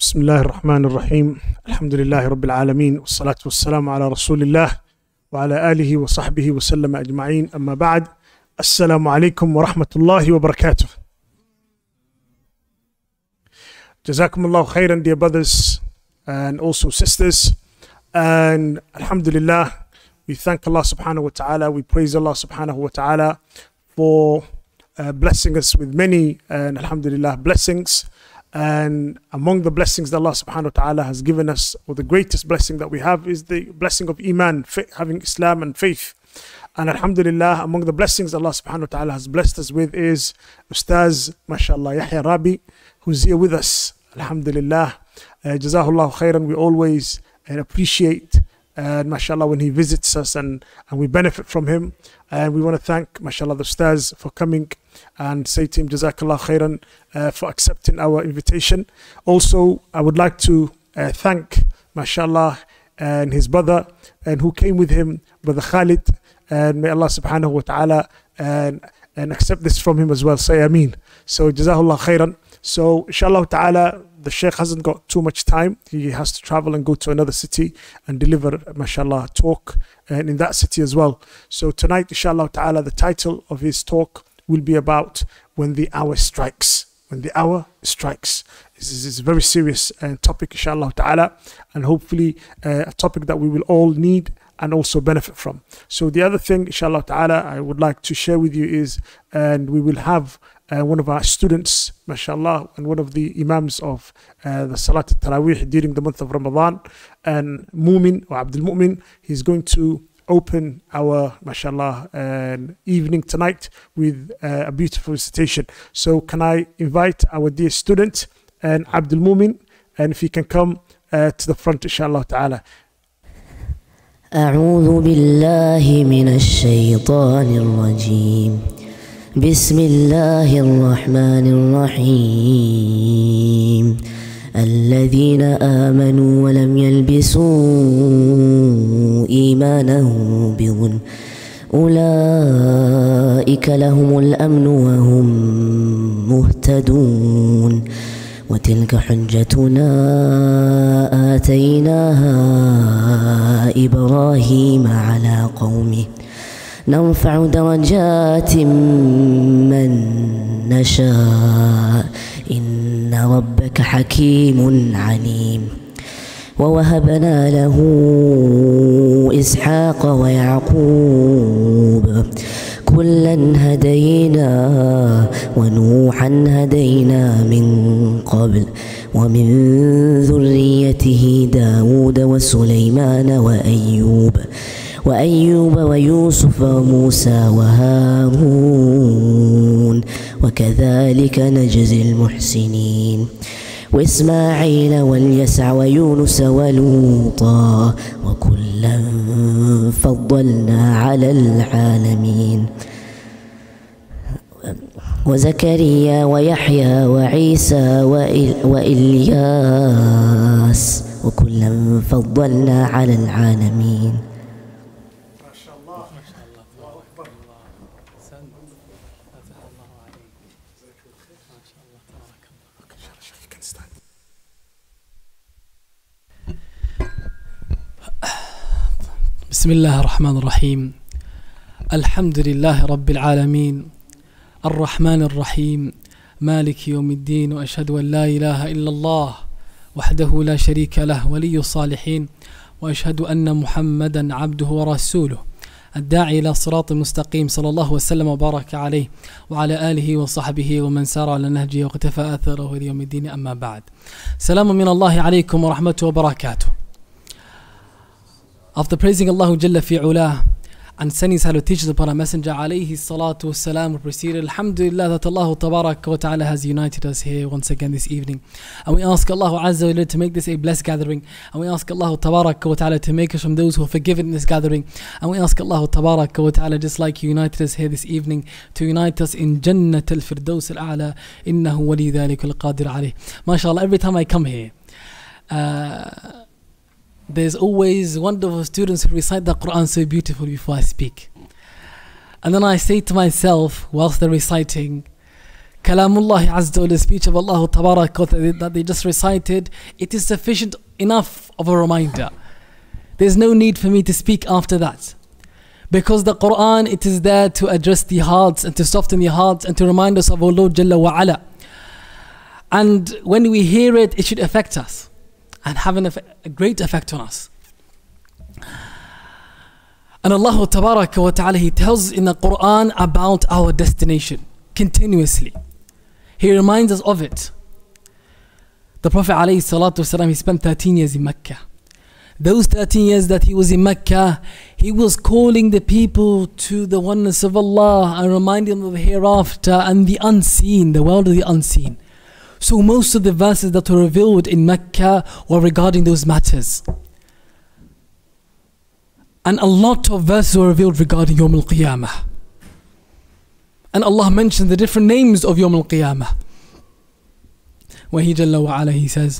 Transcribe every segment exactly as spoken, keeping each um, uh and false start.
بسم الله الرحمن الرحيم. الحمد لله رب العالمين، والصلاة والسلام على رسول الله وعلى آله وصحبه وسلم أجمعين. أما بعد، السلام عليكم ورحمة الله وبركاته. Jazakum Allah khairan, dear brothers and also sisters. And Alhamdulillah, we thank Allah subhanahu wa ta'ala, we praise Allah subhanahu wa ta'ala for uh, blessing us with many and Alhamdulillah blessings. And among the blessings that Allah subhanahu wa ta'ala has given us, or the greatest blessing that we have, is the blessing of Iman, having Islam and faith. And Alhamdulillah, among the blessings Allah subhanahu wa ta'ala has blessed us with is Ustaz, mashallah, Yahya Rabi, who's here with us. Alhamdulillah. Uh, Jazahullah khairan. We always uh, appreciate and mashallah when he visits us, and, and we benefit from him. And we want to thank mashallah the Ustaz for coming and say to him Jazakallah khairan uh, for accepting our invitation. Also, I would like to uh, thank mashallah and his brother and who came with him, Brother Khalid, and may Allah subhanahu wa ta'ala and, and accept this from him as well. Say Ameen. So Jazahullah khairan. So inshallah ta'ala, the Sheikh hasn't got too much time. He has to travel and go to another city and deliver, mashallah, talk and in that city as well. So tonight, inshallah ta'ala, the title of his talk will be about when the hour strikes. When the hour strikes. This is a very serious uh, topic, inshallah ta'ala, and hopefully uh, a topic that we will all need and also benefit from. So the other thing, inshallah ta'ala, I would like to share with you is, and we will have Uh, one of our students, mashallah, and one of the imams of uh, the Salat al-Taraweeh during the month of Ramadan, and Mumin or Abdul Mu'min, he's going to open our, mashallah, uh, evening tonight with uh, a beautiful recitation. So can I invite our dear student, and Abdul Mu'min, and if he can come uh, to the front, inshallah ta'ala. أعوذ بالله من الشيطان الرجيم. بسم الله الرحمن الرحيم. الذين آمنوا ولم يلبسوا إيمانهم بظلم أولئك لهم الأمن وهم مهتدون. وتلك حجتنا آتيناها إبراهيم على قومه نرفع درجات من نشاء إن ربك حكيم عليم. ووهبنا له إسحاق ويعقوب كلا هدينا ونوحا هدينا من قبل ومن ذريته داود وسليمان وأيوب وأيوب ويوسف وموسى وهارون وكذلك نجزي المحسنين. وإسماعيل واليسع ويونس ولوطا وكلا فضلنا على العالمين. وزكريا ويحيى وعيسى وإلياس وكلا فضلنا على العالمين. بسم الله الرحمن الرحيم. الحمد لله رب العالمين الرحمن الرحيم مالك يوم الدين، وأشهد أن لا إله إلا الله وحده لا شريك له ولي الصالحين، وأشهد أن محمدا عبده ورسوله الداعي إلى صراط مستقيم، صلى الله وسلم وبارك عليه وعلى آله وصحبه ومن سار على نهجه واقتفى أثره إلى يوم الدين. أما بعد، سلام من الله عليكم ورحمته وبركاته. After praising Allah Jalla fi Ulah and sending salutations upon our Messenger alayhi salatu wassalam, we proceeded, Alhamdulillah, that Allah Tabarak wa Ta'ala has united us here once again this evening. And we ask Allah Azza wa Jalla to make this a blessed gathering. And we ask Allah Tabarak wa Ta'ala to make us from those who are forgiven in this gathering. And we ask Allah Tabarak wa Ta'ala, just like you united us here this evening, to unite us in Jannat al-Firdaus al-A'la. Innahu wali dhalik al-Qadir alayh. MashaAllah, every time I come here, uh, there's always wonderful students who recite the Quran so beautifully before I speak. And then I say to myself, whilst they're reciting, Kalamullah Azza wa, the speech of Allah Tabarak that they just recited, it is sufficient enough of a reminder. There's no need for me to speak after that. Because the Quran, it is there to address the hearts and to soften the hearts and to remind us of our Lord Jalla wa Ala. And when we hear it, it should affect us and have an effect, a great effect on us. And Allah Tabaraka wa Ta'ala, He tells in the Quran about our destination continuously. He reminds us of it. The Prophet alayhi salatu wasalam, he spent thirteen years in Mecca. Those thirteen years that he was in Mecca, he was calling the people to the oneness of Allah and reminding them of the hereafter and the unseen, the world of the unseen. So most of the verses that were revealed in Mecca were regarding those matters. And a lot of verses were revealed regarding Yawm al-Qiyamah. And Allah mentioned the different names of Yawm al-Qiyamah. Where He Jalla wa Ala, He says,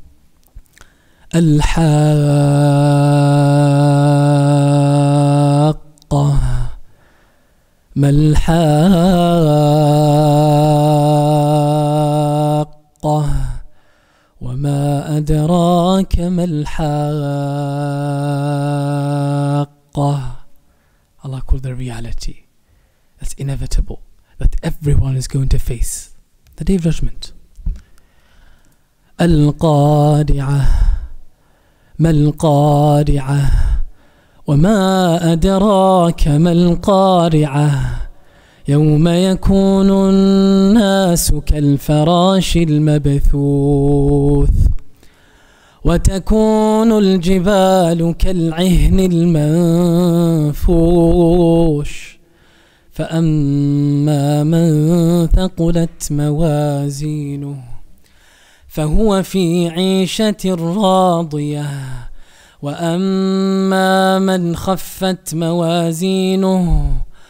Al-Haqqah, Mal-Haqqah, وما أدراك ما الحاقة. Allah called the reality that's inevitable, that everyone is going to face, the Day of Judgment. القارعة ما القارعة وما أدراك ما القارعة يوم يكون الناس كالفراش المبثوث وتكون الجبال كالعهن المنفوش فأما من ثقلت موازينه فهو في عيشة راضية وأما من خفت موازينه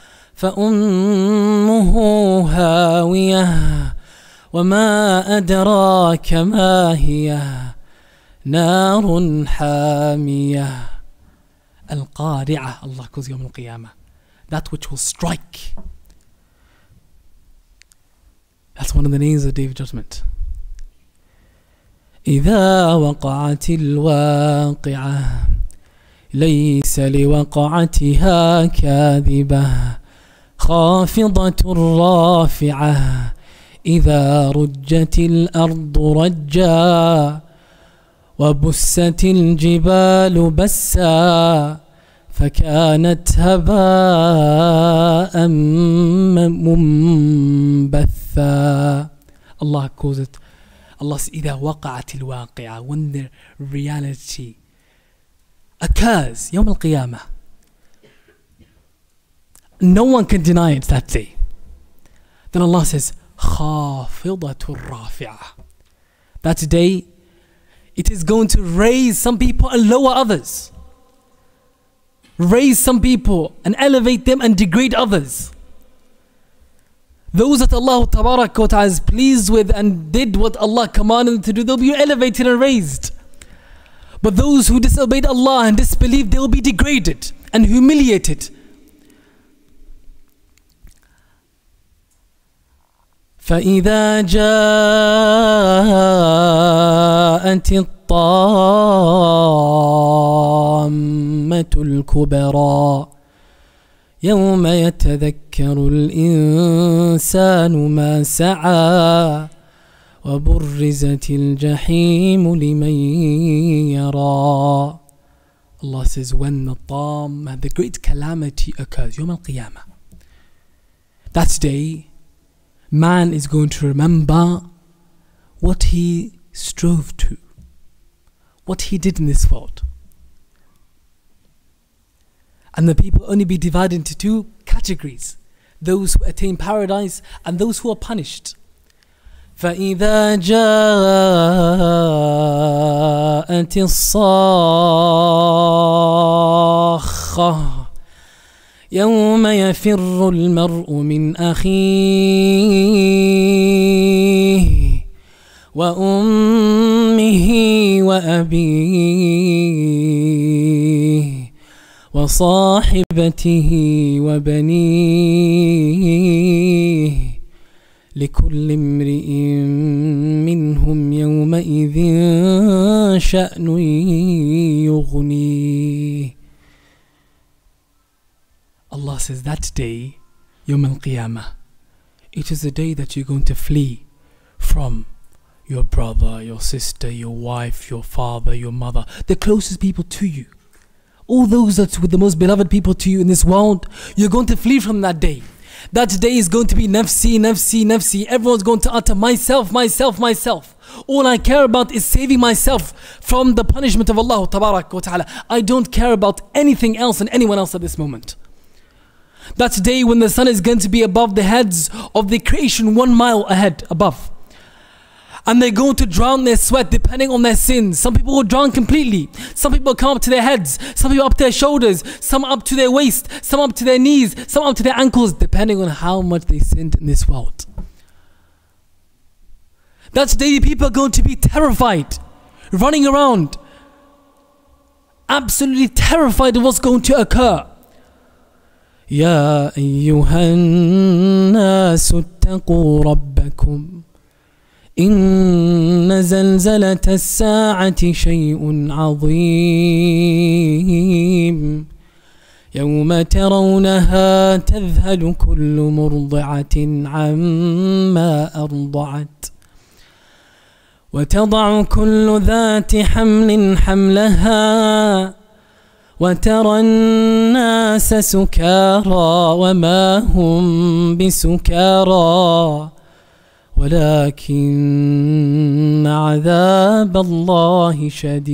فأمه هاوية وما أدراك ما هي نار حامية. القارعة, Allah calls يوم القيامة, that which will strike. That's one of the names of the Day of Judgment. إذا وقعت الواقعة ليس لوقعتها كاذبة خافضة رافعة إذا رجت الأرض رجا وبست الجبال بسا فكانت هباء منبثا. Allah calls it, Allah says, إذا وقعت الواقعة, when the reality occurs, يوم القيامة, no one can deny it that day. Then Allah says, خافضة رافعة. That day, it is going to raise some people and lower others. Raise some people and elevate them and degrade others. Those that Allah Tabarak wa Ta'ala is pleased with and did what Allah commanded them to do, they'll be elevated and raised. But those who disobeyed Allah and disbelieved, they will be degraded and humiliated. فإذا جاءت الطامة الكبرى يوم يتذكر الإنسان ما سعى وبرزت الجحيم لمن يرى. Allah says, when the Tam, the great calamity occurs, يوم القيامة, that day, man is going to remember what he strove to, what he did in this world. And the people only be divided into two categories: those who attain paradise and those who are punished. فإذا جاءت الصاخة يوم يفر المرء من أخيه وأمه وأبيه وصاحبته وبنيه لكل امرئ منهم يومئذ شأن يغنيه. Allah says that day, Yawm al-Qiyamah, it is the day that you're going to flee from your brother, your sister, your wife, your father, your mother, the closest people to you. All those that were the most beloved people to you in this world, you're going to flee from that day. That day is going to be nafsi, nafsi, nafsi. Everyone's going to utter myself, myself, myself. All I care about is saving myself from the punishment of Allah Tabarak wa Ta'ala. I don't care about anything else and anyone else at this moment. That day when the sun is going to be above the heads of the creation, one mile ahead, above. And they're going to drown their sweat depending on their sins. Some people will drown completely. Some people will come up to their heads. Some people up to their shoulders. Some up to their waist. Some up to their knees. Some up to their ankles, depending on how much they sinned in this world. That day people are going to be terrified, running around, absolutely terrified of what's going to occur. يا أيها الناس اتقوا ربكم إن زلزلة الساعة شيء عظيم يوم ترونها تذهل كل مرضعة عما أرضعت وتضع كل ذات حمل حملها وترى الناس سكارى وما هم بسكارى ولكن عذاب الله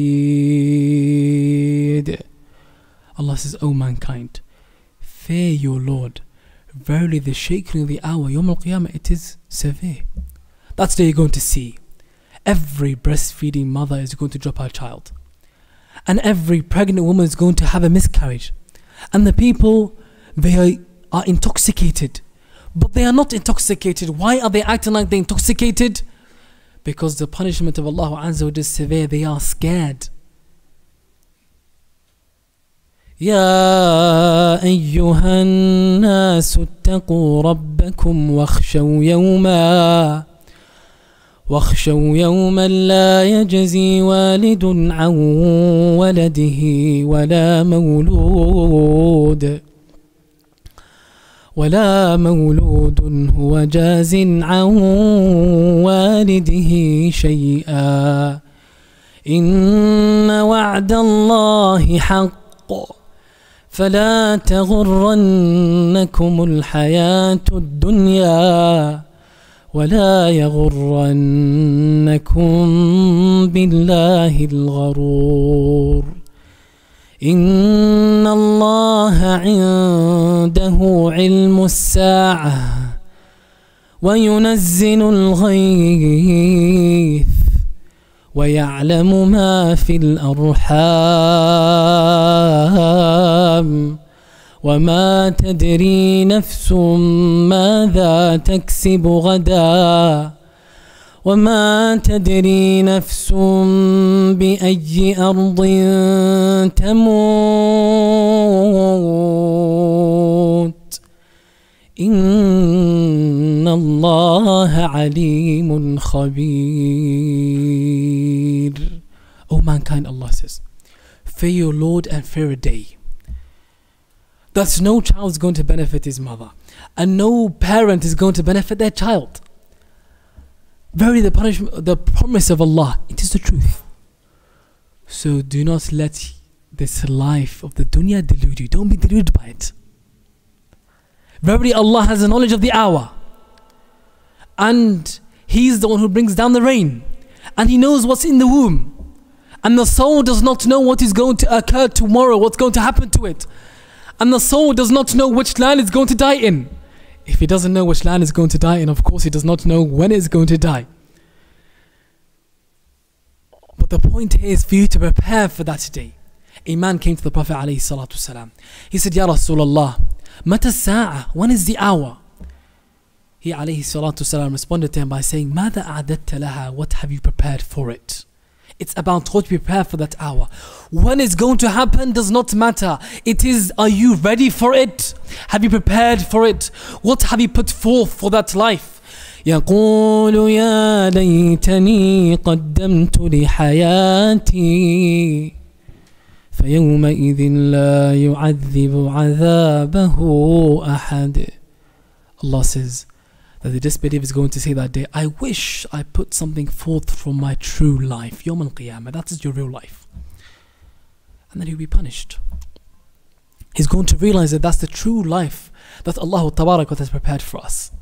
شديد. Allah says, O mankind, fear your Lord. Verily the shaking of the hour, Yawm al-Qiyamah, it is severe. That's the day you're going to see. Every breastfeeding mother is going to drop her child. And every pregnant woman is going to have a miscarriage. And the people, they are, are intoxicated. But they are not intoxicated. Why are they acting like they're intoxicated? Because the punishment of Allah Azza wa Jalla is severe. They are scared. يا أيها الناس اتقوا ربكم واخشوا يوما واخشوا يوما لا يجزي والد عن ولده ولا مولود ولا مولود هو جاز عن والده شيئا إن وعد الله حق فلا تغرنكم الحياة الدنيا ولا يغرنكم بالله الغرور إن الله عنده علم الساعة وينزل الغيث ويعلم ما في الأرحام وما تدري نفس ماذا تكسب غدا وما تدري نفس بأي أرض تموت إن الله عليم خبير. O mankind, Allah says, fear your Lord and fear a day. Thus no child is going to benefit his mother, and no parent is going to benefit their child. Verily the punishment, the promise of Allah, it is the truth. So do not let this life of the dunya delude you. Don't be deluded by it. Verily Allah has the knowledge of the hour, and He is the one who brings down the rain, and He knows what's in the womb, and the soul does not know what is going to occur tomorrow, what's going to happen to it, and the soul does not know which land it's going to die in. If he doesn't know which land it's going to die in, of course he does not know when it's going to die. But the point here is for you to prepare for that day. A man came to the Prophet alayhi salatu wasalam. He said, Ya Rasulullah, Mata sa'a, when is the hour? He alayhi salatu wasalam responded to him by saying, Mada a'adatta laha, what have you prepared for it? It's about what you prepare for that hour. When it's going to happen does not matter. It is, are you ready for it? Have you prepared for it? What have you put forth for that life? يقول يا ليتني قدمت لحياتي فيومئذ لا يعذب عذابه أحد. Allah says that the disbeliever is going to say that day, I wish I put something forth from my true life. Yawm al-Qiyamah, that is your real life. And then he'll be punished. He's going to realize that that's the true life that Allah Tabarak has prepared for us.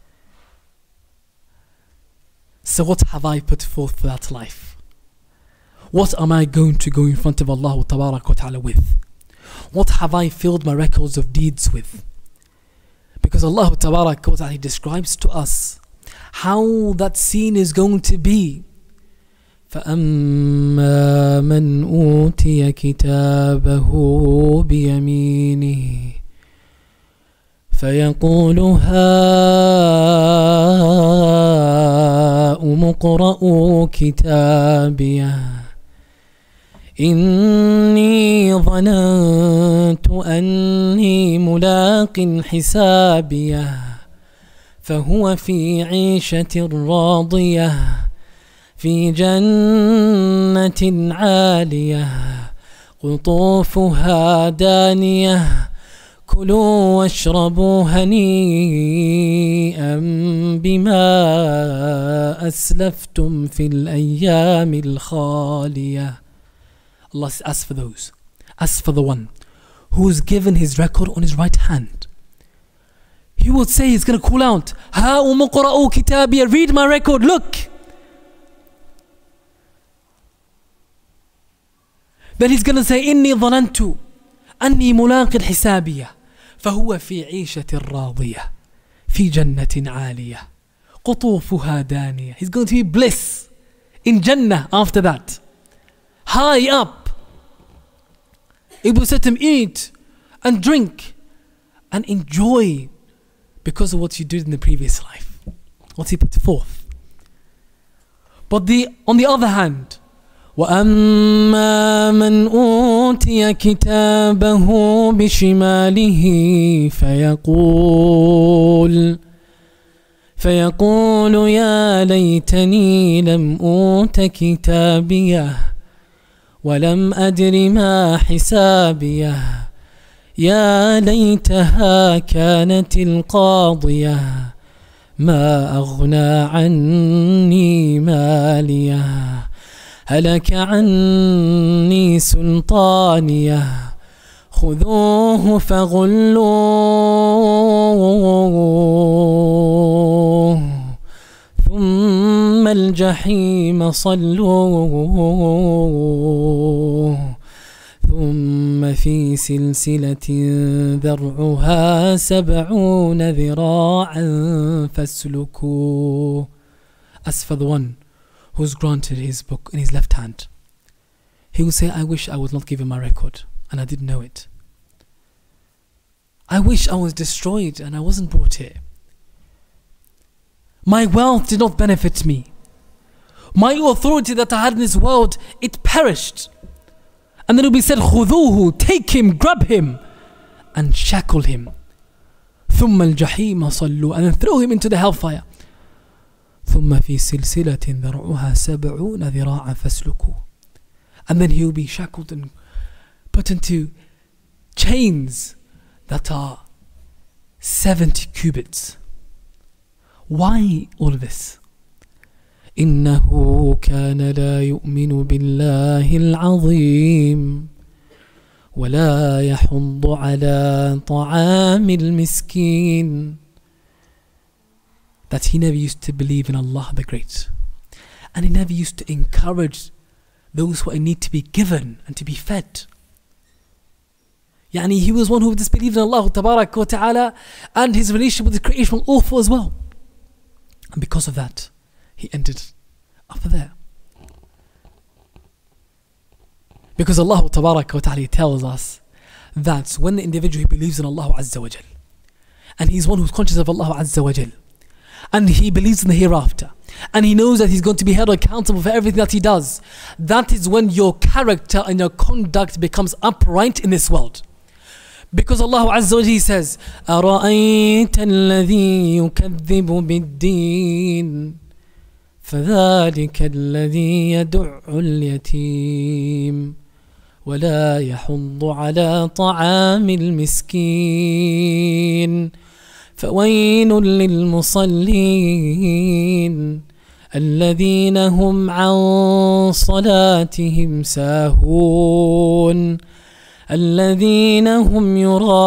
So what have I put forth for that life? What am I going to go in front of Allah Tabarak wa Ta'ala with? What have I filled my records of deeds with? Because Allah Tabarak wa Ta'ala describes to us how that scene is going to be. فَأَمَّا مَنْ أُوتِيَ كِتَابَهُ بِيَمِينِهِ فيقول هاؤم اقرءوا كتابيه إني ظننت أني ملاق حسابيه فهو في عيشة راضية في جنة عالية قطوفها دانية كلوا واشربوا هنيئا بما أسلفتم في الأيام الخالية. Allah says, as for those, as for the one who is given his record on his right hand, he will say, he's going to call out, هَاؤُمُ اقْرَءُوا كِتَابِيَ, read my record, look. Then he's going to say, إِنِّي ظَنَنْتُ أني ملاق حسابية فهو في عيشة راضية في جنة عالية قطوفها دانية. He's going to be bliss in Jannah after that, high up. It will let him eat and drink and enjoy because of what you did in the previous life, what he put forth. But the on the other hand, وَأَمَّا مَنْ أُوتِيَ كِتَابَهُ بِشِمَالِهِ فيقول فيقول يا ليتني لم أوت كتابيه ولم أدر ما حسابيه يا ليتها كانت القاضية ما أغنى عني ماليه هلك عني سلطانيه خذوه فغلوه ثم الجحيم صلوه ثم في سلسلة ذرعها سبعون ذراعا فاسلكوه. As for the one who's granted his book in his left hand, he will say, I wish I was not given my record and I didn't know it. I wish I was destroyed and I wasn't brought here. My wealth did not benefit me. My authority that I had in this world, it perished. And then it will be said, خذوه, take him, grab him and shackle him. ثم الجحيم صلوا, and then throw him into the hellfire. ثم في سلسلة ذرعها سبعون ذراعا فاسلكوه. And then he will be shackled and put into chains that are seventy cubits. Why all of this? إنه كان لا يؤمن بالله العظيم ولا يحض على طعام المسكين. That he never used to believe in Allah the Great, and he never used to encourage those who need to be given and to be fed. Yani he was one who disbelieved in Allah Tabarak wa Ta'ala and his relationship with the creation was awful as well. And because of that, he ended up there. Because Allah Tabarak wa Ta'ala tells us that when the individual who believes in Allah Azza wa Jal, and he's one who's conscious of Allah Azza wa Jal, and he believes in the hereafter, and he knows that he's going to be held accountable for everything that he does, that is when your character and your conduct becomes upright in this world. Because Allah Azza wa Jalla says, أَرَأَيْتَ الَّذِي يُكَذِّبُ بِالدِّينِ فَذَلِكَ الَّذِي يَدُعُّ الْيَتِيمَ وَلَا يَحُضُّ عَلَى طَعَامِ الْمِسْكِينِ فَوَيْلٌ لِلْمُصَلِّينَ الَّذِينَ هُمْ عَنْ صَلَاتِهِمْ سَاهُونَ الَّذِينَ هُمْ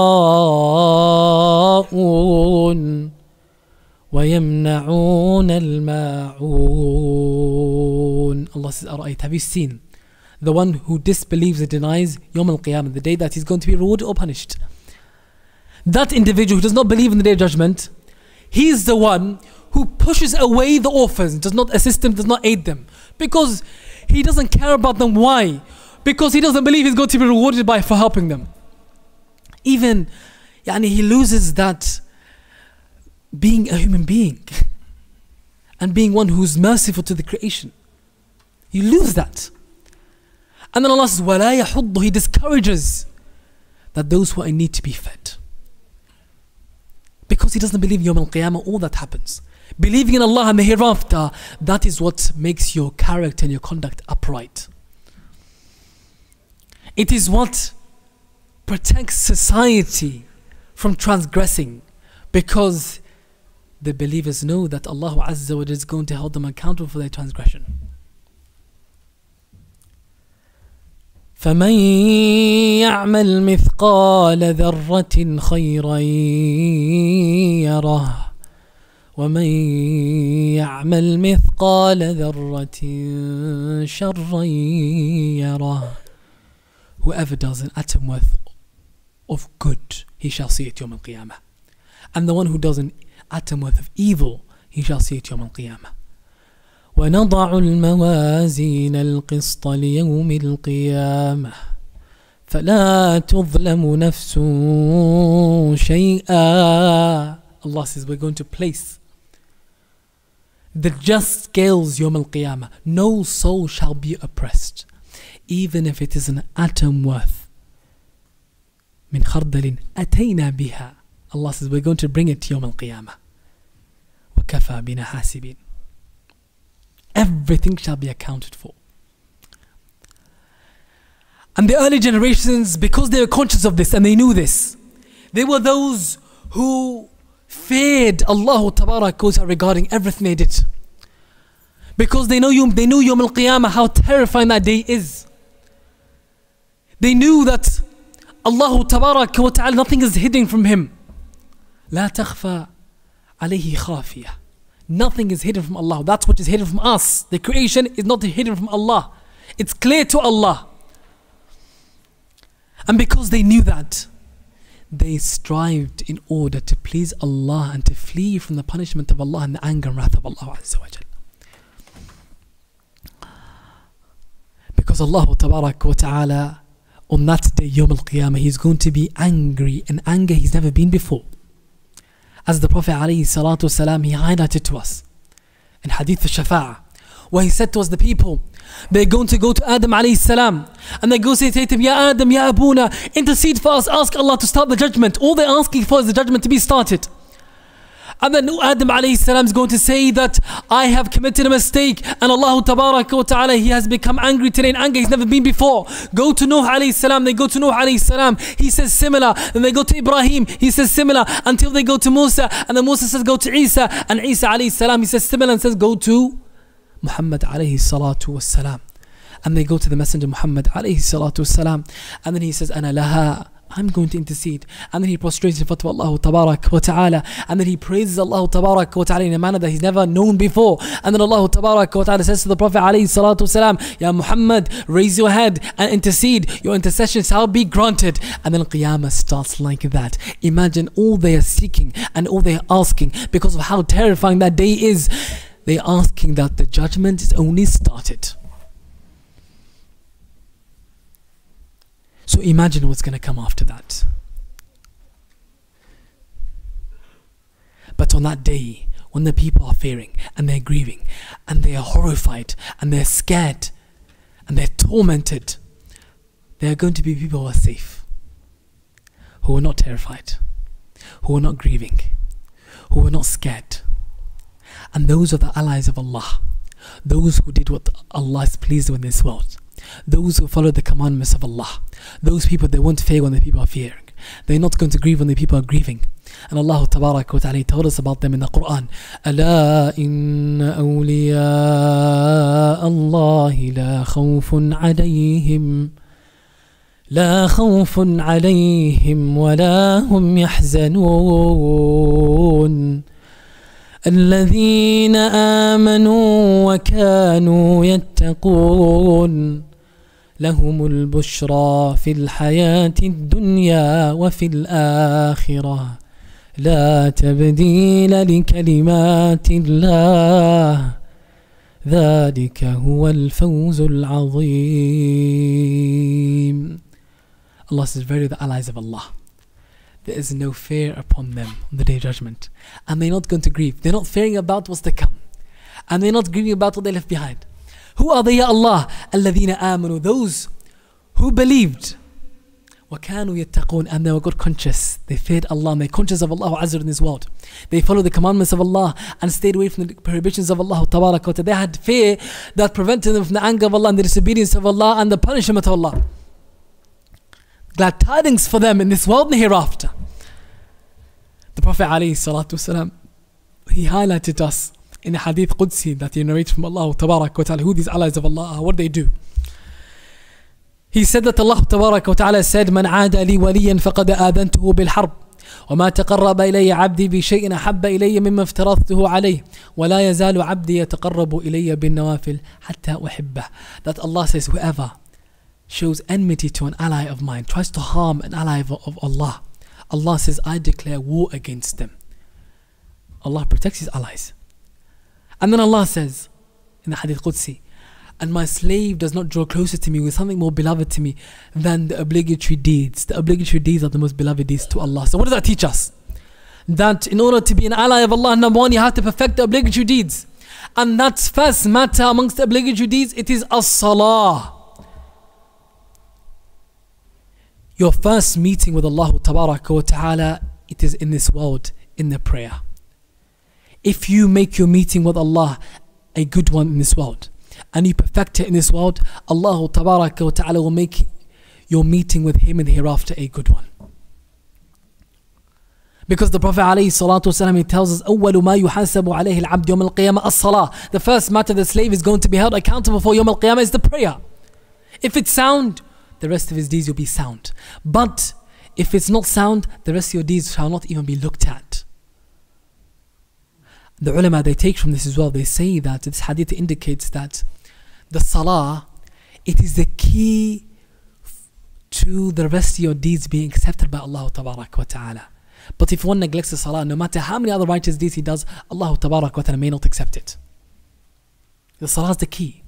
يُرَاءُونَ وَيَمْنَعُونَ الْمَاعُونَ. Allah says, أَرَأَيْتَ, have you seen the one who disbelieves and denies Yawm al-Qiyamah, the day that he's going to be rewarded or punished? That individual who does not believe in the Day of Judgment, he is the one who pushes away the orphans, does not assist them, does not aid them, because he doesn't care about them. Why? Because he doesn't believe he's going to be rewarded by for helping them. Even yani, he loses that being a human being and being one who's merciful to the creation. You lose that. And then Allah says, وَلَا يَحُضُّ, he discourages that those who are in need to be fed. Because he doesn't believe in Yawm al-Qiyamah, all that happens. Believing in Allah and the hereafter, that is what makes your character and your conduct upright. It is what protects society from transgressing, because the believers know that Allah Azza wa Jalla is going to hold them accountable for their transgression. فَمَنْ يَعْمَلْ مِثْقَالَ ذَرَّةٍ خَيْرًا يَرَهُ وَمَنْ يَعْمَلْ مِثْقَالَ ذَرَّةٍ شَرًّا يَرَهُ. Whoever does an atom worth of good, he shall see it Yawm al-Qiyamah. And the one who does an atom worth of evil, he shall see it Yawm al-Qiyamah. وَنَضَعُ الْمَوَازِينَ الْقِسْطَ لِيَوْمِ الْقِيَامَةِ فَلَا تُظْلَمُ نَفْسٌ شَيْئًا. Allah says, we're going to place the just scales Yawm al-Qiyamah. No soul shall be oppressed, even if it is an atom worth. مِنْ خَرْدَلٍ أَتَيْنَا بِهَا. Allah says, we're going to bring it to Yawm al-Qiyamah. وَكَفَى بِنَا حَاسِبِينَ. Everything shall be accounted for. And the early generations, because they were conscious of this and they knew this, they were those who feared Allah Tabarak wa Ta'ala regarding everything they did. Because they know you, they knew Yawm al-Qiyamah, how terrifying that day is. They knew that Allah Tabarak wa Ta'ala, nothing is hidden from Him. لا تخفى عليه خافية. Nothing is hidden from Allah. That's what is hidden from us. The creation is not hidden from Allah. It's clear to Allah. And because they knew that, they strived in order to please Allah and to flee from the punishment of Allah and the anger and wrath of Allah Azza wa Jalla. Because Allah Tabarak wa Ta'ala, on that day, Yawm al-Qiyamah, He's going to be angry, in anger He's never been before. As the Prophet alayhi salatu wasalam, he highlighted to us in Hadith al-Shafa'ah, where he said to us, the people, they're going to go to Adam alayhi salam, and they go say to him, Ya Adam, Ya Abuna, intercede for us, ask Allah to start the judgment. All they're asking for is the judgment to be started. And then Adam alayhi salam is going to say that I have committed a mistake, and Allah Tabarak wa Ta'ala, He has become angry today in anger He's never been before. Go to Nuh alayhi salam, they go to Nuh alayhi salam, he says similar. Then they go to Ibrahim, he says similar, until they go to Musa, and then Musa says go to Isa, and Isa alayhi salam, he says similar and says go to Muhammad alayhi salatu wassalam. And they go to the Messenger Muhammad alayhi salatu wassalam, and then he says Ana laha, I'm going to intercede. And then he prostrates in front of Allah Tabarak wa Ta'ala, and then he praises Allah Tabarak wa Ta'ala in a manner that he's never known before. And then Allah Tabarak wa Ta'ala says to the Prophet alayhi salatu wasalam, Ya Muhammad, raise your head and intercede, your intercession shall be granted. And then Qiyamah starts like that. Imagine all they are seeking and all they are asking, because of how terrifying that day is. They are asking that the judgment is only started. So imagine what's going to come after that. But on that day, when the people are fearing and they're grieving and they are horrified and they're scared and they're tormented, there are going to be people who are safe, who were not terrified, who were not grieving, who were not scared. And those are the allies of Allah. Those who did what Allah is pleased with in this world. Those who followed the commandments of Allah. Those people, they won't fear when the people are fearing. They're not going to grieve when the people are grieving. And Allah Tabarak wa Ta'ala told us about them in the Quran. أَلَا إِنَّ أَوْلِيَاءَ اللَّهِ لَا خَوْفٌ عَلَيْهِمْ لا خوف عليهم ولا هم يحزنون الذين آمنوا وكانوا يتقون لهم البشرى في الحياة الدنيا وفي الآخرة لا تبديل لكلمات الله ذلك هو الفوز العظيم. Allah says, very the allies of Allah. There is no fear upon them on the day of judgment. And they're not going to grieve. They're not fearing about what's to come. And they're not grieving about what they left behind. Who are they, Ya Allah? الَّذِينَ آمَنُوا, those who believed. وَكَانُوا يَتَّقُونَ, and they were God conscious. They feared Allah and they're conscious of Allah Azza in this world. They followed the commandments of Allah and stayed away from the prohibitions of Allah Tabarak wa Ta'ala. They had fear that prevented them from the anger of Allah and the disobedience of Allah and the punishment of Allah. Glad tidings for them in this world and hereafter. The Prophet alayhi salatu wasalam, he highlighted us in a hadith Qudsi that he narrates from Allah Tabarak wa Ta'ala who these allies of Allah are, what they do. He said that Allah Tabarak wa Ta'ala said, من عاد لي وليا فقد آذنته بالحرب وما تقرب إلي عبدي بشيء أحب إلي مما افترضته عليه ولا يزال عبدي يتقرب إلي بالنوافل حتى أحبه. That Allah says, whoever shows enmity to an ally of mine, tries to harm an ally of, of Allah, Allah says, I declare war against them. Allah protects his allies. And then Allah says in the Hadith Qudsi, and my slave does not draw closer to me with something more beloved to me than the obligatory deeds. The obligatory deeds are the most beloved deeds to Allah. So what does that teach us? That in order to be an ally of Allah, number one, you have to perfect the obligatory deeds. And that's first matter amongst the obligatory deeds, it is as-salah. Your first meeting with Allah Tabaraka wa Ta'ala, it is in this world, in the prayer. If you make your meeting with Allah a good one in this world, and you perfect it in this world, Allah Tabaraka wa Ta'ala will make your meeting with Him in the hereafter a good one. Because the Prophet alayhi salatu wasalam, he tells us, أول ما يحاسب عليه العبد يوم القيامة الصلاة. The first matter the slave is going to be held accountable for يوم القيامة is the prayer. If it's sound, the rest of his deeds will be sound. But if it's not sound, the rest of your deeds shall not even be looked at. The ulama, they take from this as well, they say that this hadith indicates that the salah, it is the key to the rest of your deeds being accepted by Allah Tabarak wa Ta'ala. But if one neglects the salah, no matter how many other righteous deeds he does, Allah Tabarak wa Ta'ala may not accept it. The salah is the key.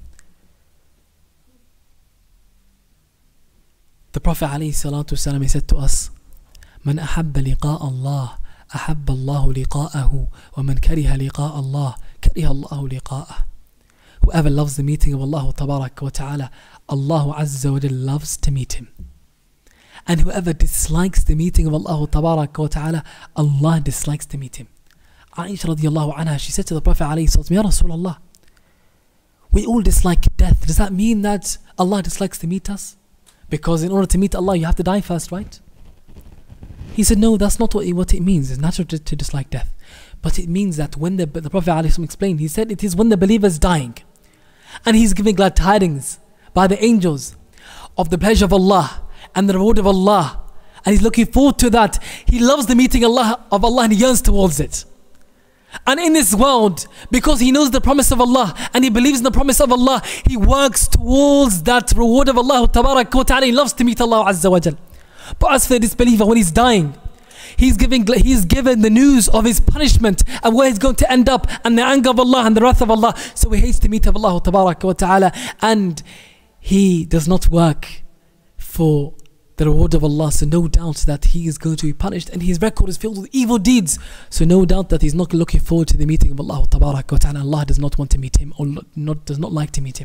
The Prophet alayhi salatu wasalam, he said to us, من أحب لقاء الله أحب الله لقاءه ومن كره لقاء الله كره الله لقاءه. Whoever loves the meeting of Allah Tabarak wa Ta'ala, Allah Azza wa Jalla loves to meet him. And whoever dislikes the meeting of Allah Tabarak wa Ta'ala, Allah dislikes to meet him. Aisha radiallahu anha, she said to the Prophet alayhi salatu wasalam, Ya Rasulullah, we all dislike death. Does that mean that Allah dislikes to meet us? Because in order to meet Allah, you have to die first, right? He said, no, that's not what it, what it means. It's natural to, to dislike death. But it means that when the, the Prophet ﷺ explained, he said it is when the believer is dying and he's giving glad tidings by the angels of the pleasure of Allah and the reward of Allah. And he's looking forward to that. He loves the meeting Allah, of Allah and he yearns towards it. And in this world, because he knows the promise of Allah and he believes in the promise of Allah, he works towards that reward of Allah Tabarak wa Ta'ala. He loves to meet Allah Azza wa Jal. But as for the disbeliever, when he's dying, he's giving he's given the news of his punishment and where he's going to end up and the anger of Allah and the wrath of Allah. So he hates to meet of Allah Tabarak wa Ta'ala, and he does not work for the reward of Allah. So no doubt that he is going to be punished, and his record is filled with evil deeds. So no doubt that he's not looking forward to the meeting of Allah Tabarak wa Ta'ala. Allah does not want to meet him, or not does not like to meet him.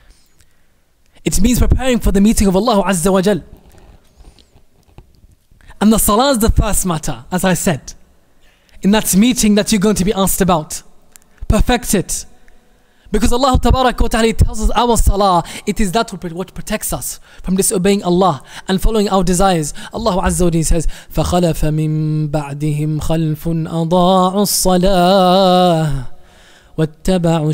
It means preparing for the meeting of Allah Azza wa Jal. And the salah is the first matter, as I said. In that meeting that you're going to be asked about. Perfect it. Because Allah Tabarak wa Ta'ala tells us our salah, it is that what protects us from disobeying Allah and following our desires. Allah Azza wa Jalla says, فَخَلَفَ مِن بَعْدِهِمْ خَلْفٌ أَضَاعُوا الصَّلَاةَ وَاتَّبَعُوا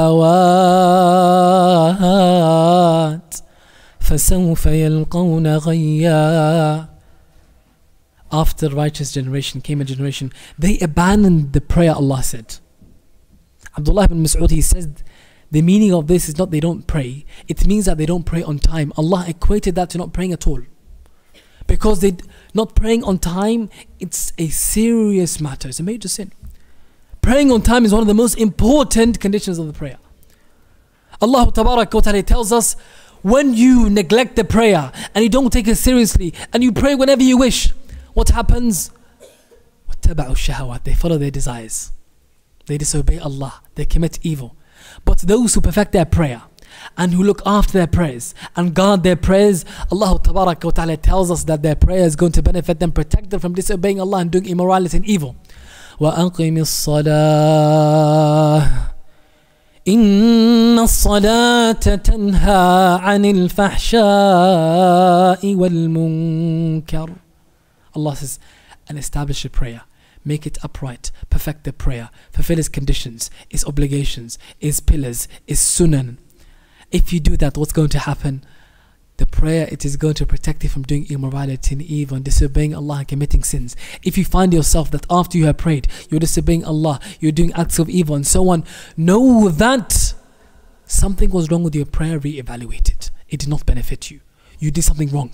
الشَّهَوَاتِ فَسَوْفَ يَلْقَوْنَ غَيًّا. After the righteous generation came a generation, they abandoned the prayer, Allah said. Abdullah ibn Mas'ud, he says, the meaning of this is not they don't pray. It means that they don't pray on time. Allah equated that to not praying at all. Because they not praying on time, it's a serious matter. It's a major sin. Praying on time is one of the most important conditions of the prayer. Allah Tabarak wa Ta'ala tells us, when you neglect the prayer and you don't take it seriously and you pray whenever you wish, what happens? وَاتَّبَعُوا الشَّهَوَاتِ. They follow their desires. They disobey Allah. They commit evil. But those who perfect their prayer and who look after their prayers and guard their prayers, Allah Tabarak wa Ta'ala tells us that their prayer is going to benefit them, protect them from disobeying Allah and doing immorality and evil. وَأَقِمِ الصَّلَاةِ إِنَّ الصَّلَاةَ تَنْهَى عَنِ الْفَحْشَاءِ وَالْمُنكَرِ. Allah says, and establish a prayer. Make it upright. Perfect the prayer. Fulfill its conditions, its obligations, its pillars, its sunan. If you do that, what's going to happen? The prayer, it is going to protect you from doing immorality and evil and disobeying Allah and committing sins. If you find yourself that after you have prayed, you're disobeying Allah, you're doing acts of evil and so on, know that something was wrong with your prayer. Re-evaluate it. It did not benefit you. You did something wrong.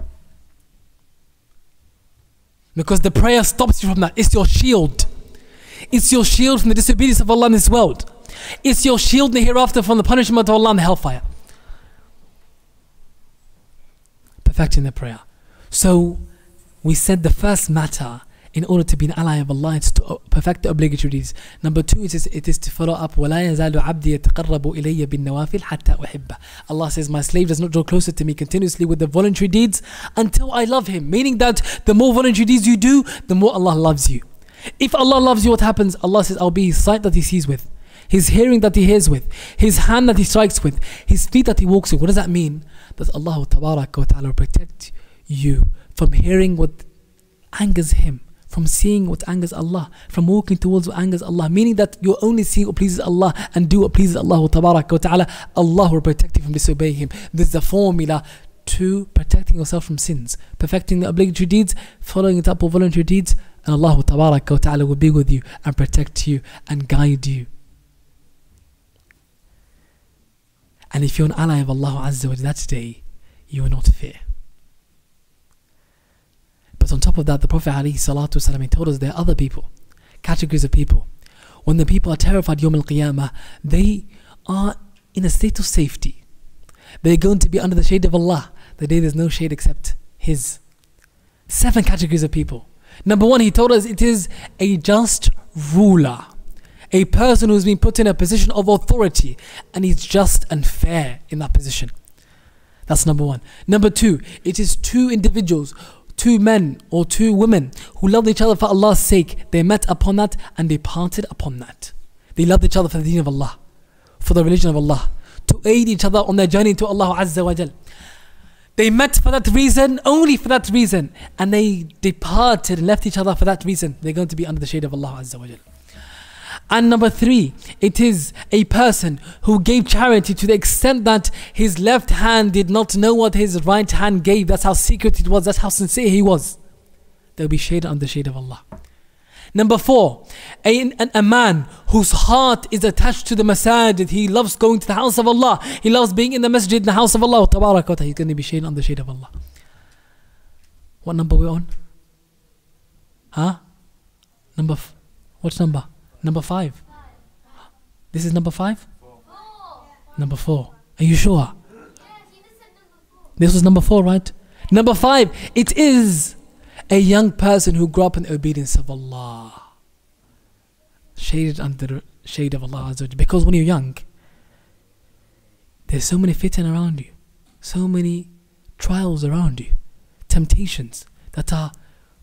Because the prayer stops you from that. It's your shield. It's your shield from the disobedience of Allah in this world. It's your shield in the hereafter from the punishment of Allah in the hellfire. Perfecting the prayer. So we said the first matter in order to be an ally of Allah is to perfect the obligatory deeds. Number two, it is, it is to follow up. وَلَا يَزَالُ عَبْدِي يَتَقَرَّبُ إِلَيَّ بِالنَّوَافِلِ حَتَّى أُحِبَّهُ. Allah says, my slave does not draw closer to me continuously with the voluntary deeds until I love him. Meaning that the more voluntary deeds you do, the more Allah loves you. If Allah loves you, what happens? Allah says, I'll be his sight that he sees with, his hearing that he hears with, his hand that he strikes with, his feet that he walks with. What does that mean? That Allah Tabarak wa Ta'ala will protect you from hearing what angers him, from seeing what angers Allah, from walking towards what angers Allah. Meaning that you only see what pleases Allah and do what pleases Allah Tabarak wa Ta'ala. Allah will protect you from disobeying him. This is the formula to protecting yourself from sins. Perfecting the obligatory deeds, following it up with voluntary deeds, and Allah Tabarak wa Ta'ala will be with you and protect you and guide you. And if you're an ally of Allah Azza wa Jalla that day, you will not fear. But on top of that, the Prophet alayhi salatu wasalam, he told us there are other people, categories of people. When the people are terrified Yawm al-Qiyamah, they are in a state of safety. They're going to be under the shade of Allah, the day there's no shade except His. Seven categories of people. Number one, he told us it is a just ruler. A person who's been put in a position of authority and he's just and fair in that position. That's number one. Number two, it is two individuals, two men or two women who loved each other for Allah's sake. They met upon that and they parted upon that. They loved each other for the deen of Allah, for the religion of Allah, to aid each other on their journey to Allah Azza wa Jal. They met for that reason, only for that reason, and they departed and left each other for that reason. They're going to be under the shade of Allah Azza wa Jal. And number three, it is a person who gave charity to the extent that his left hand did not know what his right hand gave. That's how secret it was. That's how sincere he was. They'll be shaded under the shade of Allah. Number four, a, a man whose heart is attached to the masajid. He loves going to the house of Allah. He loves being in the masjid, in the house of Allah. Tabarak wa ta'ala. He's going to be shaded under the shade of Allah. What number we're on? Huh? Number, f what's number? Number five. This is number five? Four. Number four. Are you sure? This was number four, right? Number five. It is a young person who grew up in the obedience of Allah. Shaded under the shade of Allah. Because when you're young, there's so many fitan around you. So many trials around you. Temptations that are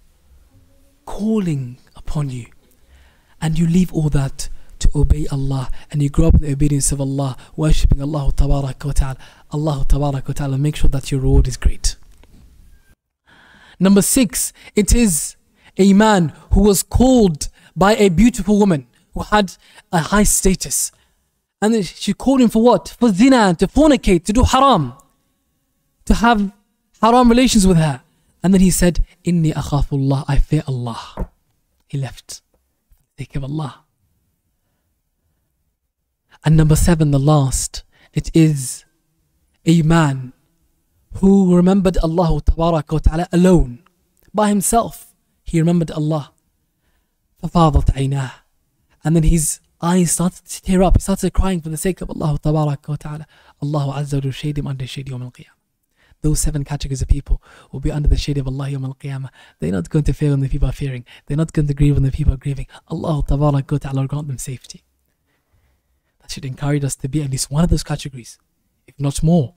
calling upon you, and you leave all that to obey Allah, and you grow up in the obedience of Allah, worshipping Allah tabarak wa ta'ala, Allah tabarak wa ta'ala, make sure that your reward is great. Number six, it is a man who was called by a beautiful woman who had a high status. And then she called him for what? For zina, to fornicate, to do haram, to have haram relations with her. And then he said, Inni akhafullah, I fear Allah. He left. Take of Allah. And number seven, the last, it is a man who remembered Allah tabarak wa ta'ala alone, by himself. He remembered Allah. فَفَاضَتْ عَيْنَاهُ. And then his eyes started to tear up. He started crying for the sake of Allah tabarak wa ta'ala. Allahu Azza wa Jalla shade him under shade yawm al-qiyamah. Those seven categories of people will be under the shade of Allah yawm al-qiyamah. They're not going to fear when the people are fearing. They're not going to grieve when the people are grieving. Allah tabarak wa ta'ala will grant them safety. That should encourage us to be at least one of those categories, if not more,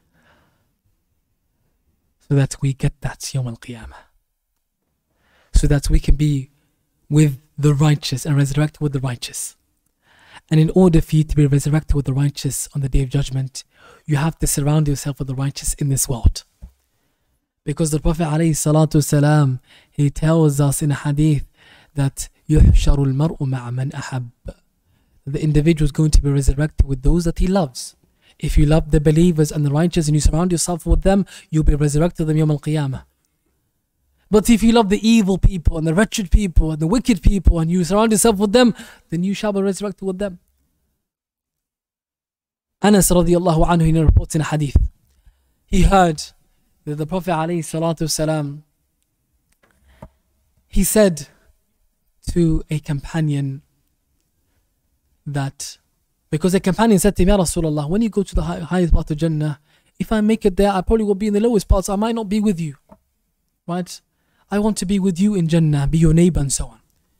so that we get that yawm al-qiyamah, so that we can be with the righteous and resurrected with the righteous. And in order for you to be resurrected with the righteous on the day of judgment, you have to surround yourself with the righteous in this world. Because the Prophet ﷺ, he tells us in a hadith that يُحْشَرُ الْمَرْءُ مَعَ مَنْ أَحَبَّ. The individual is going to be resurrected with those that he loves. If you love the believers and the righteous and you surround yourself with them, you'll be resurrected with them yawm al-qiyamah. But if you love the evil people and the wretched people and the wicked people and you surround yourself with them, then you shall be resurrected with them. Anas radiallahu anhu, he reports in a hadith, he heard that the Prophet alayhi salatu wasalam, he said to a companion that, because a companion said to him, Ya Rasulullah, when you go to the high, highest part of Jannah, if I make it there, I probably will be in the lowest parts, I might not be with you. Right? I want to be with you in Jannah, be your neighbor and so on.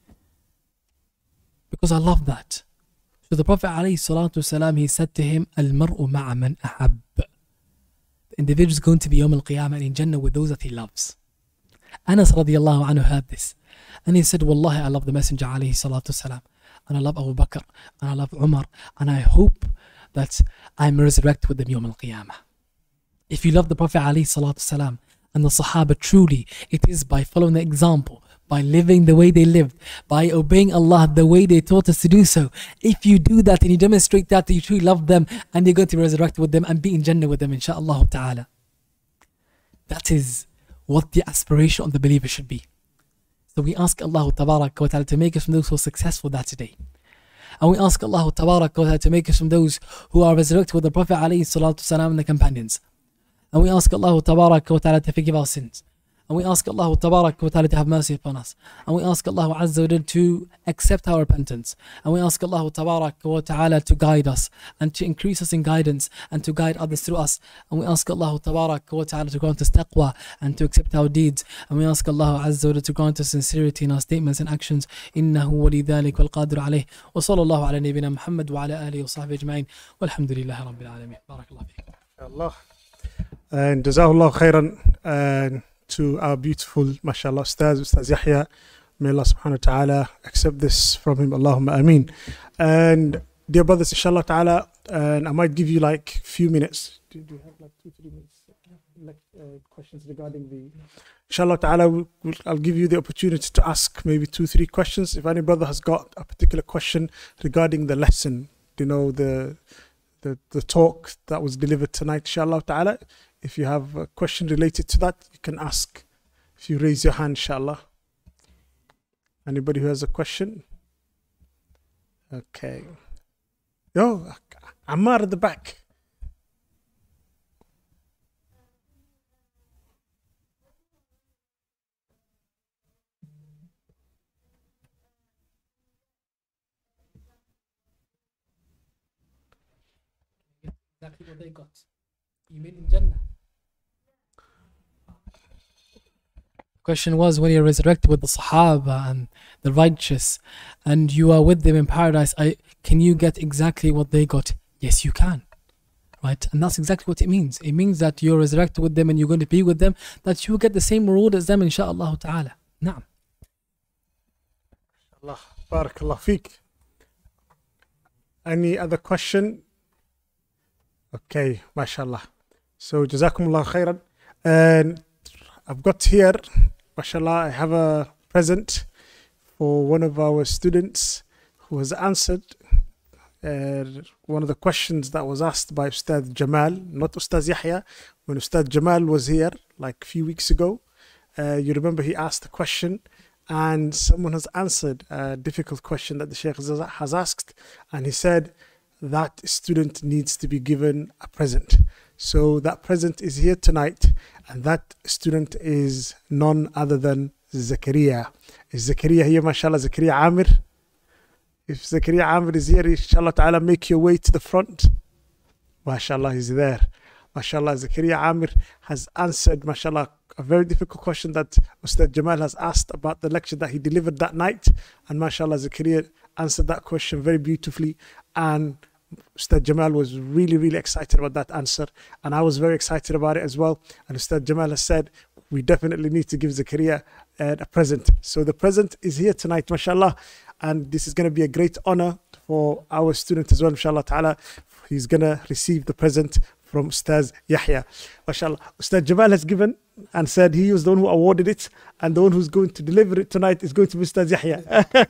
Because I love that. So the Prophet ﷺ, he said to him, Al-mar'u ma'a man ahab. The individual is going to be yawm al-qiyamah in Jannah with those that he loves. Anas radiallahu anhu heard this. And he said, Wallahi, I love the Messenger alayhi salatu wasalam. And I love Abu Bakr. And I love Umar. And I hope that I'm resurrected with them yawm al-qiyamah. If you love the Prophet alayhi salatu wasalam, and the Sahaba, truly, it is by following the example, by living the way they lived, by obeying Allah the way they taught us to do so. If you do that and you demonstrate that, you truly love them and you're going to be resurrected with them and be in Jannah with them, inshaAllah ta'ala. That is what the aspiration of the believer should be. So we ask Allah tabarak wa ta'ala to make us from those who are successful that today. And we ask Allah tabarak wa ta'ala to make us from those who are resurrected with the Prophet alayhi salatu wasalam and the companions. And we ask Allah tabarak wa ta'ala to forgive our sins. And we ask Allah tabarak wa ta'ala to have mercy upon us. And we ask Allah Azza wa Jal to accept our repentance. And we ask Allah tabarak wa ta'ala to guide us and to increase us in guidance and to guide others through us. And we ask Allah tabarak wa ta'ala to grant us taqwa and to accept our deeds. And we ask Allah Azza wa Jal to grant us sincerity in our statements and actions. إنه ولي ذلك والقادر عليه. وصلى الله على نبينا محمد وعلى آله وصحبه أجمعين. والحمد لله رب العالمين. بارك الله فيكم. Allah. And Jazakallah khairan, and to our beautiful, mashallah, Ustaz, Ustaz Yahya. May Allah subhanahu wa ta'ala accept this from him. Allahumma ameen. And dear brothers, inshallah ta'ala, and I might give you like a few minutes. Do, do you have like two, three minutes? Like uh, questions regarding the. Inshallah ta'ala, we'll, we'll, I'll give you the opportunity to ask maybe two, three questions. If any brother has got a particular question regarding the lesson, you know, the. The, the talk that was delivered tonight, inshallah ta'ala. If you have a question related to that, you can ask. If you raise your hand, inshallah. Anybody who has a question? Okay. Yo, Ammar at the back. Exactly what they got. You made in Jannah. Question was, when you're resurrected with the Sahaba and the righteous and you are with them in paradise, I, can you get exactly what they got? Yes, you can. Right? And that's exactly what it means. It means that you're resurrected with them and you're going to be with them, that you will get the same reward as them, insha'Allah ta'ala. Naam. Allah, barakallah feek. Any other question? Okay, mashallah. So, jazakumullah khairan. And I've got here, mashallah, I have a present for one of our students who has answered uh, one of the questions that was asked by Ustad Jamal, not Ustad Yahya. When Ustad Jamal was here like a few weeks ago, uh, you remember he asked a question and someone has answered a difficult question that the Shaykh has asked, and he said that student needs to be given a present. So that present is here tonight, and that student is none other than Zakaria. Is Zakaria here, mashallah? Zakaria Amir? If Zakaria Amir is here, inshallah ta'ala, make your way to the front. Mashallah, he's there. Mashallah, Zakaria Amir has answered, mashallah, a very difficult question that Ustad Jamal has asked about the lecture that he delivered that night. And mashallah, Zakaria answered that question very beautifully. And Ustad Jamal was really, really excited about that answer. And I was very excited about it as well. And Ustad Jamal has said, we definitely need to give Zakaria uh, a present. So the present is here tonight, mashallah. And this is going to be a great honor for our student as well, inshallah ta'ala. He's going to receive the present from Ustaz Yahya. MashaAllah. Ustaz Jamal has given and said he was the one who awarded it, and the one who's going to deliver it tonight is going to be Ustaz Yahya.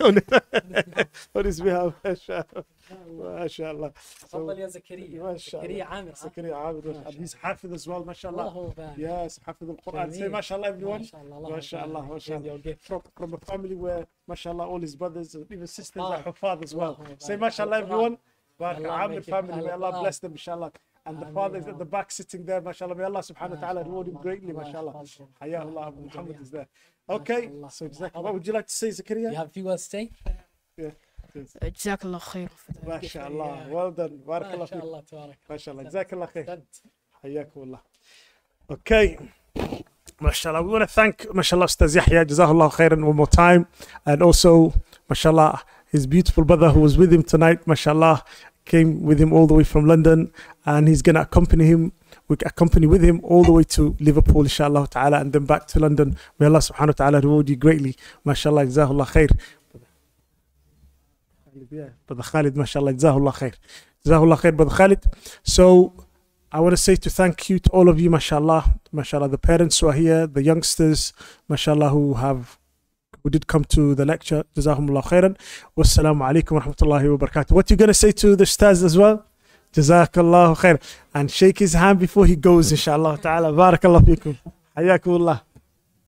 On his behalf. MashaAllah. MashaAllah. تفضل يا زكريا. زكريا عامر. زكريا عامر. And he's Hafiz as well, MashaAllah. Yes, Hafiz al-Quran. Say MashaAllah everyone. MashaAllah. MashaAllah. From, from a family where MashaAllah all his brothers and even sisters are Hufad as well. Say MashaAllah everyone. Amir family, may Allah bless them, inshallah. And the father is at the back sitting there, mashallah. May Allah subhanahu wa ta'ala reward him greatly, mashallah. Hayahullah, Abu Muhammad is there. Okay, so exactly. What would you like to say, Zakaria? You have a few words to say? Yeah. Jazakallah khair. MashaAllah. Well done. Barakallah feek. MashaAllah, tabarak. MashaAllah. Jazakallah khair. Hayakumullah. Okay. MashaAllah. We want to thank, mashallah, Ustaz Yahya. Jazahullah khairan one more time. And also, mashallah, his beautiful brother who was with him tonight, mashallah, came with him all the way from London, and he's going to accompany him, we accompany with him all the way to Liverpool, inshallah ta'ala, and then back to London. May Allah subhanahu wa ta'ala reward you greatly. MashaAllah, jazahullah khair. Brother Khalid, MashaAllah, jazahullah khair. Jazahullah khair, Brother Khalid. So, I want to say to thank you to all of you, MashaAllah, MashaAllah, the parents who are here, the youngsters, MashaAllah, who have who did come to the lecture. Jazakumullah khairan. Wassalamu alaikum wa rahmatullahi wa barakatuh. What you going to say to the stars as well? Jazakallah khair. And shake his hand before he goes, inshallah ta'ala. Barakallah fikum. Hayakumullah.